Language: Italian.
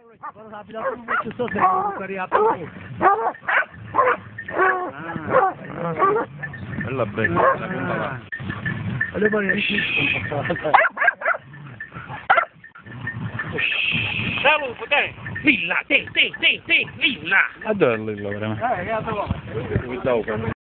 Bella bella, la punta là. Saluto, te! Lilla, te, lilla! A dove è Lilla veramente?